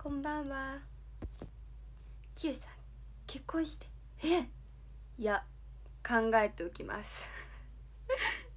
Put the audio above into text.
こんばんは。きよしさん結婚して。いや考えておきます